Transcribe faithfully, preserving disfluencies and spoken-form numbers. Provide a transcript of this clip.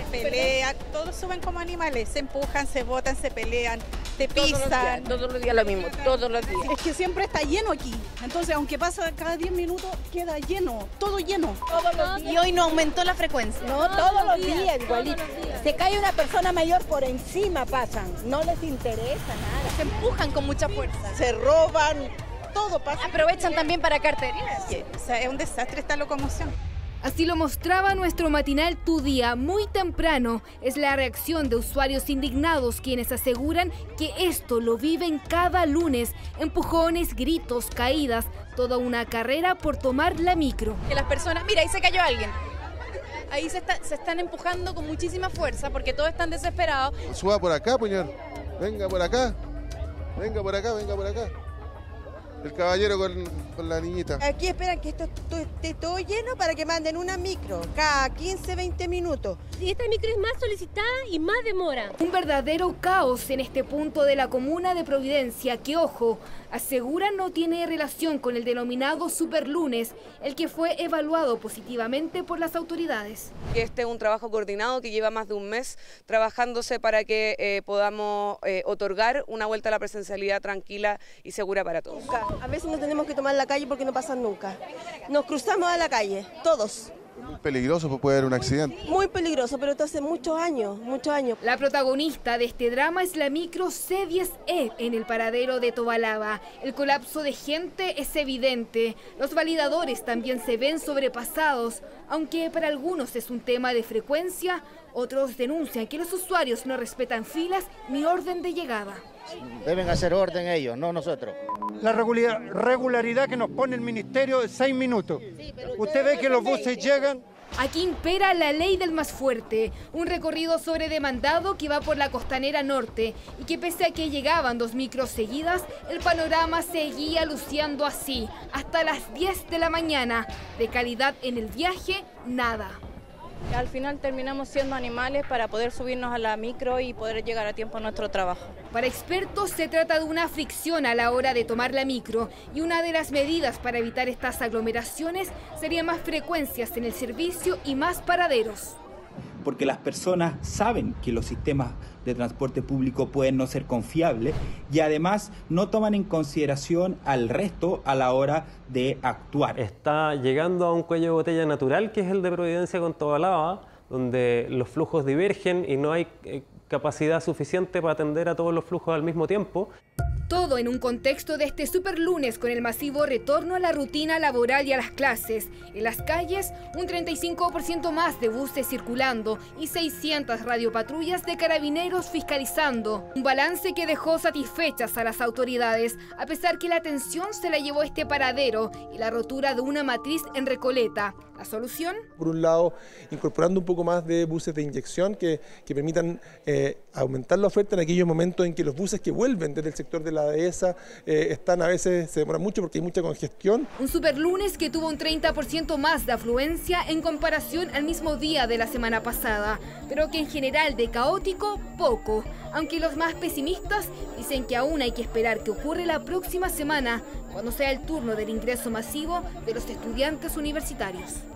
pelean, todos suben como animales, se empujan, se botan, se pelean, te pisan. Todos los días, todos los días lo mismo, todos los días. Es que siempre está lleno aquí, entonces aunque pasa cada diez minutos, queda lleno, todo lleno. Todos los días. Y hoy no aumentó la frecuencia. No, todos los días, igualito. Se cae una persona mayor, por encima pasan, no les interesa nada. Se empujan con mucha fuerza. Se roban, todo pasa. Aprovechan también para carterías. O sea, es un desastre esta locomoción. Así lo mostraba nuestro matinal Tu Día muy temprano. Es la reacción de usuarios indignados quienes aseguran que esto lo viven cada lunes. Empujones, gritos, caídas, toda una carrera por tomar la micro. Que las personas... Mira, ahí se cayó alguien. Ahí se, está, se están empujando con muchísima fuerza porque todos están desesperados. Suba por acá, señor. Venga por acá. Venga por acá, venga por acá. El caballero con, con la niñita. Aquí esperan que esto esté todo lleno para que manden una micro, cada quince, veinte minutos. Y esta micro es más solicitada y más demora. Un verdadero caos en este punto de la comuna de Providencia que, ojo, aseguran no tiene relación con el denominado Superlunes, el que fue evaluado positivamente por las autoridades. Este es un trabajo coordinado que lleva más de un mes trabajándose para que eh, podamos eh, otorgar una vuelta a la presencialidad tranquila y segura para todos. A veces no tenemos que tomar la calle porque no pasan nunca. Nos cruzamos a la calle, todos. Muy peligroso, pues puede haber un accidente. Muy peligroso, pero esto hace muchos años, muchos años. La protagonista de este drama es la micro C diez E en el paradero de Tobalaba. El colapso de gente es evidente. Los validadores también se ven sobrepasados. Aunque para algunos es un tema de frecuencia, otros denuncian que los usuarios no respetan filas ni orden de llegada. Deben hacer orden ellos, no nosotros. La regularidad que nos pone el ministerio es seis minutos. Usted ve que los buses llegan. Aquí impera la ley del más fuerte, un recorrido sobredemandado que va por la costanera norte y que pese a que llegaban dos micros seguidas, el panorama seguía luciendo así, hasta las diez de la mañana. De calidad en el viaje, nada. Al final terminamos siendo animales para poder subirnos a la micro y poder llegar a tiempo a nuestro trabajo. Para expertos se trata de una fricción a la hora de tomar la micro y una de las medidas para evitar estas aglomeraciones sería más frecuencias en el servicio y más paraderos. Porque las personas saben que los sistemas de transporte público pueden no ser confiables y además no toman en consideración al resto a la hora de actuar. Está llegando a un cuello de botella natural que es el de Providencia con Tobalaba, donde los flujos divergen y no hay eh, capacidad suficiente para atender a todos los flujos al mismo tiempo. Todo en un contexto de este superlunes con el masivo retorno a la rutina laboral y a las clases. En las calles, un treinta y cinco por ciento más de buses circulando y seiscientas radiopatrullas de carabineros fiscalizando. Un balance que dejó satisfechas a las autoridades, a pesar que la atención se la llevó este paradero y la rotura de una matriz en Recoleta. ¿La solución? Por un lado, incorporando un poco más de buses de inyección que, que permitan eh, aumentar la oferta en aquellos momentos en que los buses que vuelven desde el sector de la dehesa eh, están a veces, se demoran mucho porque hay mucha congestión. Un superlunes que tuvo un treinta por ciento más de afluencia en comparación al mismo día de la semana pasada, pero que en general de caótico, poco. Aunque los más pesimistas dicen que aún hay que esperar que ocurra la próxima semana, cuando sea el turno del ingreso masivo de los estudiantes universitarios.